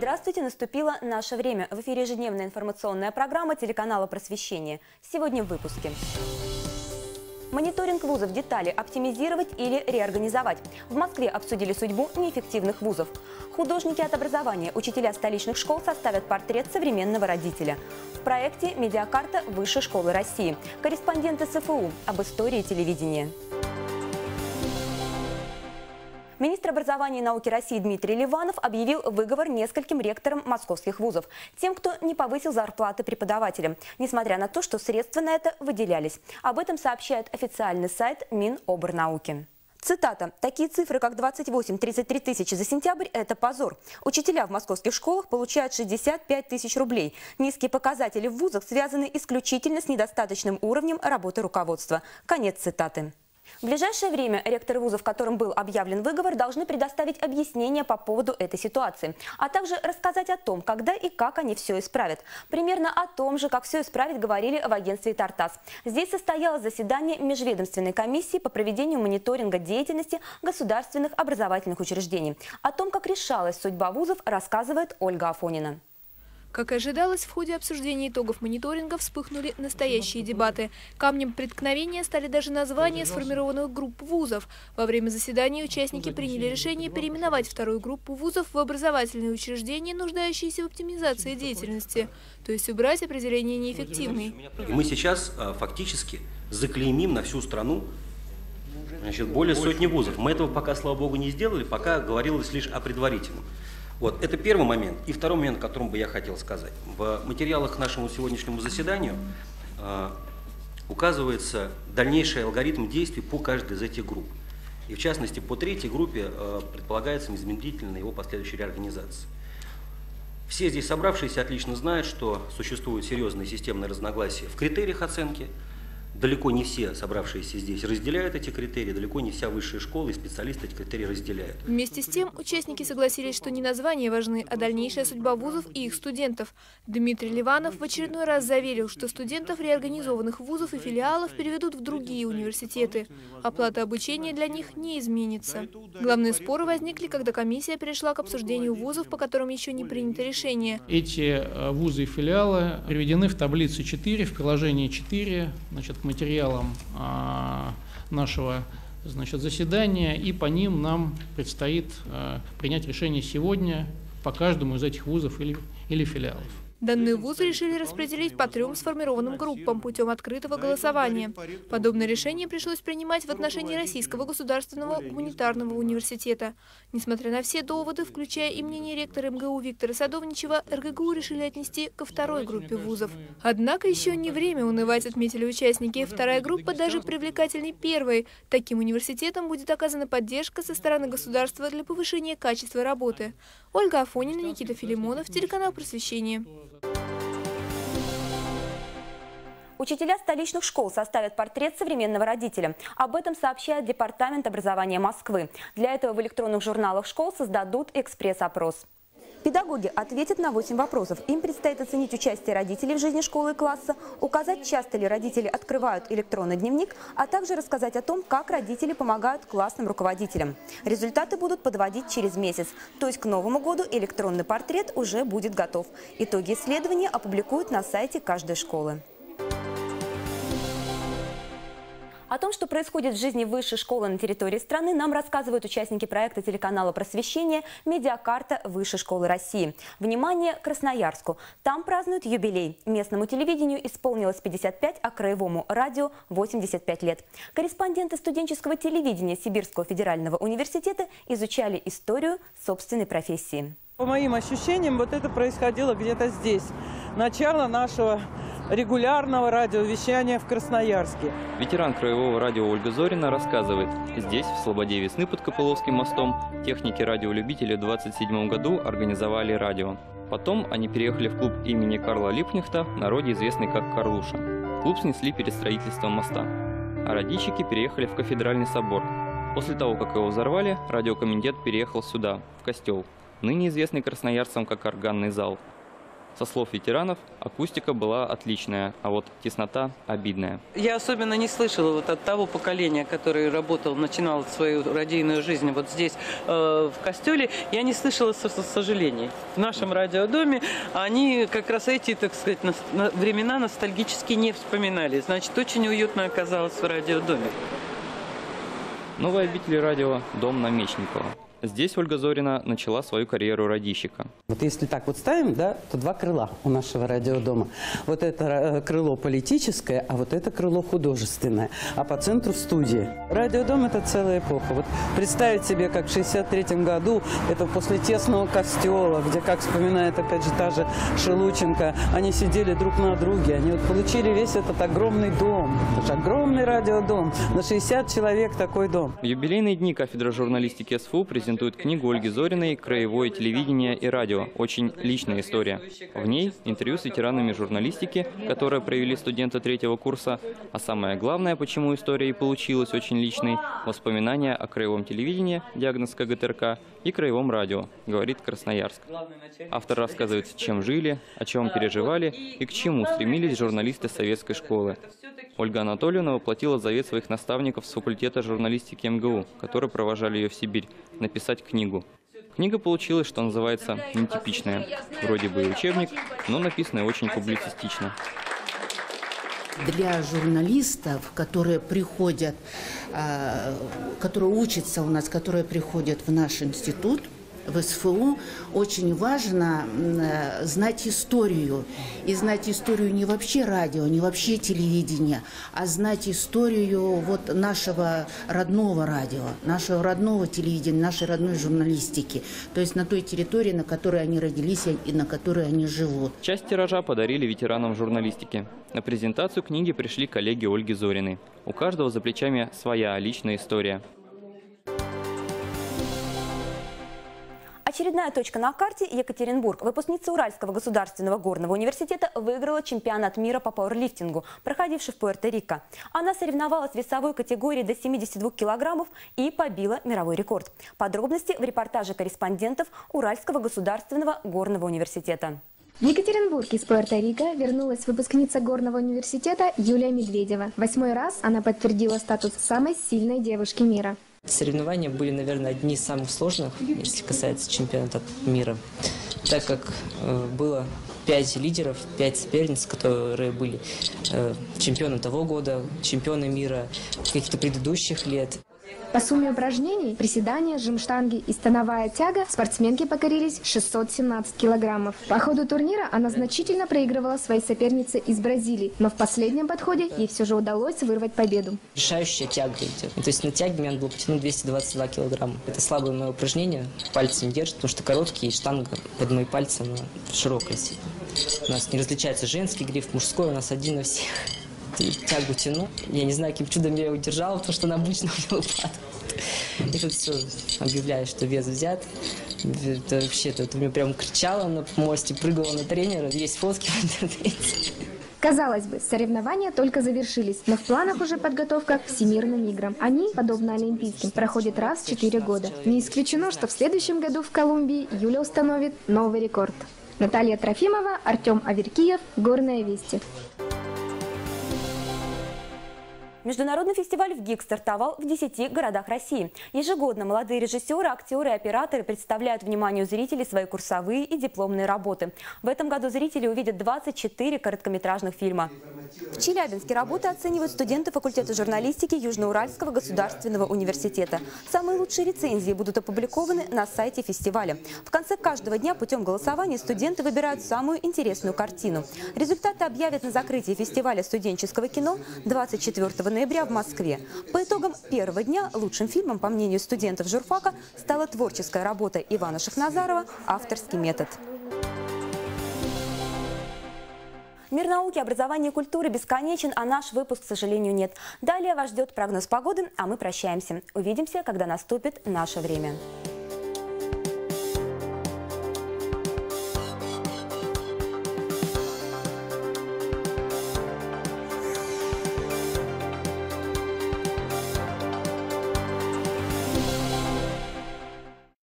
Здравствуйте, наступило наше время. В эфире ежедневная информационная программа телеканала «Просвещение». Сегодня в выпуске. Мониторинг вузов, детали оптимизировать или реорганизовать. В Москве обсудили судьбу неэффективных вузов. Художники от образования, учителя столичных школ составят портрет современного родителя. В проекте «Медиакарта Высшей школы России». Корреспонденты СФУ об истории телевидения. Министр образования и науки России Дмитрий Ливанов объявил выговор нескольким ректорам московских вузов, тем, кто не повысил зарплаты преподавателям, несмотря на то, что средства на это выделялись. Об этом сообщает официальный сайт Минобрнауки. Цитата. «Такие цифры, как 28-33 тысячи за сентябрь – это позор. Учителя в московских школах получают 65 тысяч рублей. Низкие показатели в вузах связаны исключительно с недостаточным уровнем работы руководства». Конец цитаты. В ближайшее время ректоры вузов, которым был объявлен выговор, должны предоставить объяснения по поводу этой ситуации, а также рассказать о том, когда и как они все исправят. Примерно о том же, как все исправить, говорили в агентстве «Тартас». Здесь состоялось заседание межведомственной комиссии по проведению мониторинга деятельности государственных образовательных учреждений. О том, как решалась судьба вузов, рассказывает Ольга Афонина. Как и ожидалось, в ходе обсуждения итогов мониторинга вспыхнули настоящие дебаты. Камнем преткновения стали даже названия сформированных групп вузов. Во время заседания участники приняли решение переименовать вторую группу вузов в образовательные учреждения, нуждающиеся в оптимизации деятельности, то есть убрать определение «неэффективный». И мы сейчас фактически заклеймим на всю страну более сотни вузов. Мы этого пока, слава богу, не сделали, пока говорилось лишь о предварительном. Вот, это первый момент. И второй момент, о котором бы я хотел сказать. В материалах к нашему сегодняшнему заседанию указывается дальнейший алгоритм действий по каждой из этих групп. И в частности, по третьей группе предполагается незамедлительная его последующая реорганизация. Все здесь собравшиеся отлично знают, что существуют серьезные системные разногласия в критериях оценки. Далеко не все собравшиеся здесь разделяют эти критерии, далеко не вся высшая школа и специалисты эти критерии разделяют. Вместе с тем, участники согласились, что не названия важны, а дальнейшая судьба вузов и их студентов. Дмитрий Ливанов в очередной раз заверил, что студентов реорганизованных вузов и филиалов переведут в другие университеты. Оплата обучения для них не изменится. Главные споры возникли, когда комиссия перешла к обсуждению вузов, по которым еще не принято решение. Эти вузы и филиалы приведены в таблицу 4, в приложении 4, к материалам нашего заседания, и по ним нам предстоит принять решение сегодня по каждому из этих вузов или филиалов. Данные вузы решили распределить по 3 сформированным группам путем открытого голосования. Подобное решение пришлось принимать в отношении Российского государственного гуманитарного университета. Несмотря на все доводы, включая и мнение ректора МГУ Виктора Садовничева, РГГУ решили отнести ко второй группе вузов. Однако еще не время унывать, отметили участники. Вторая группа даже привлекательней первой. Таким университетам будет оказана поддержка со стороны государства для повышения качества работы. Ольга Афонина, Никита Филимонов, телеканал «Просвещение». Учителя столичных школ составят портрет современного родителя. Об этом сообщает Департамент образования Москвы. Для этого в электронных журналах школ создадут экспресс-опрос. Педагоги ответят на 8 вопросов. Им предстоит оценить участие родителей в жизни школы и класса, указать, часто ли родители открывают электронный дневник, а также рассказать о том, как родители помогают классным руководителям. Результаты будут подводить через месяц. То есть к Новому году электронный портрет уже будет готов. Итоги исследования опубликуют на сайте каждой школы. О том, что происходит в жизни высшей школы на территории страны, нам рассказывают участники проекта телеканала «Просвещение» «Медиакарта Высшей школы России». Внимание, Красноярску! Там празднуют юбилей. Местному телевидению исполнилось 55, а краевому радио – 85 лет. Корреспонденты студенческого телевидения Сибирского федерального университета изучали историю собственной профессии. По моим ощущениям, вот это происходило где-то здесь. Начало нашего регулярного радиовещания в Красноярске. Ветеран краевого радио Ольга Зорина рассказывает, здесь, в Слободе Весны под Копыловским мостом, техники радиолюбителей в 1927 году организовали радио. Потом они переехали в клуб имени Карла Липкнехта, в народе известный как Карлуша. Клуб снесли перед строительством моста. А радищики переехали в Кафедральный собор. После того, как его взорвали, радиокомитет переехал сюда, в костел, ныне известный красноярцам как органный зал. Со слов ветеранов, акустика была отличная, а вот теснота обидная. Я особенно не слышала вот от того поколения, которое начинало свою радийную жизнь вот здесь, в Костеле, я не слышала сожалений. В нашем радиодоме они как раз эти, так сказать, времена ностальгически не вспоминали. Значит, очень уютно оказалось в радиодоме. Новые обители радио – дом на Мечникова. Здесь Ольга Зорина начала свою карьеру радищика. Вот если так вот ставим, да, то два крыла у нашего радиодома. Вот это крыло политическое, а вот это крыло художественное. А по центру студия. Радиодом – это целая эпоха. Вот представить себе, как в 1963 году, это после тесного костела, где, как вспоминает опять же та же Шелученко, они сидели друг на друге, они вот получили весь этот огромный дом. Это же огромный радиодом. На 60 человек такой дом. В юбилейные дни кафедра журналистики СФУ презентует книгу Ольги Зориной «Краевое телевидение и радио. Очень личная история». В ней интервью с ветеранами журналистики, которые провели студенты 3-го курса, а самое главное, почему история и получилась очень личной, воспоминания о краевом телевидении, диагноз КГТРК, и краевом радио, говорит Красноярск. Автор рассказывает, чем жили, о чем переживали и к чему стремились журналисты советской школы. Ольга Анатольевна воплотила завет своих наставников с факультета журналистики МГУ, которые провожали ее в Сибирь, написать книгу. Книга получилась, что называется, нетипичная. Вроде бы и учебник, но написанная очень публицистично. Для журналистов, которые приходят, которые учатся у нас, которые приходят в наш институт, в СФУ, очень важно знать историю. И знать историю не вообще радио, не вообще телевидения, а знать историю вот нашего родного радио, нашего родного телевидения, нашей родной журналистики. То есть на той территории, на которой они родились и на которой они живут. Часть тиража подарили ветеранам журналистики. На презентацию книги пришли коллеги Ольги Зориной. У каждого за плечами своя личная история. Очередная точка на карте – Екатеринбург. Выпускница Уральского государственного горного университета выиграла чемпионат мира по пауэрлифтингу, проходивший в Пуэрто-Рико. Она соревновалась в весовой категории до 72 килограммов и побила мировой рекорд. Подробности в репортаже корреспондентов Уральского государственного горного университета. В Екатеринбург из Пуэрто-Рико вернулась выпускница горного университета Юлия Медведева. 8-й раз она подтвердила статус самой сильной девушки мира. Соревнования были, наверное, одни из самых сложных, если касается чемпионата мира, так как было 5 лидеров, 5 соперниц, которые были чемпионы того года, чемпионы мира каких-то предыдущих лет. По сумме упражнений, приседания, жим-штанги и становая тяга спортсменки покорились 617 килограммов. По ходу турнира она значительно проигрывала своей сопернице из Бразилии, но в последнем подходе ей все же удалось вырвать победу. Решающая тяга идет. То есть на тяге мне надо было потянуть 222 килограмма. Это слабое мое упражнение, пальцы не держат, потому что короткие, штанга под мои пальцы, она широкая. У нас не различается женский гриф, мужской, у нас один на всех. Тягу тяну. Я не знаю, каким чудом я ее удержала, потому что она обычно у меня упадает. И тут все объявляю, что вес взят. Это вообще-то у меня прям кричала на помосте, прыгала на тренера. Есть фотки в интернете. Казалось бы, соревнования только завершились, но в планах уже подготовка к Всемирным играм. Они, подобно Олимпийским, проходят раз в 4 года. Не исключено, что в следующем году в Колумбии Юля установит новый рекорд. Наталья Трофимова, Артем Аверкиев, «Горные вести». Международный фестиваль в ГИК стартовал в 10 городах России. Ежегодно молодые режиссеры, актеры и операторы представляют вниманию зрителей свои курсовые и дипломные работы. В этом году зрители увидят 24 короткометражных фильма. В Челябинске работы оценивают студенты факультета журналистики Южноуральского государственного университета. Самые лучшие рецензии будут опубликованы на сайте фестиваля. В конце каждого дня путем голосования студенты выбирают самую интересную картину. Результаты объявят на закрытии фестиваля студенческого кино 24 ноября в Москве. По итогам первого дня лучшим фильмом, по мнению студентов журфака, стала творческая работа Ивана Шахназарова «Авторский метод». Мир науки, образования и культуры бесконечен, а наш выпуск, к сожалению, нет. Далее вас ждет прогноз погоды, а мы прощаемся. Увидимся, когда наступит наше время.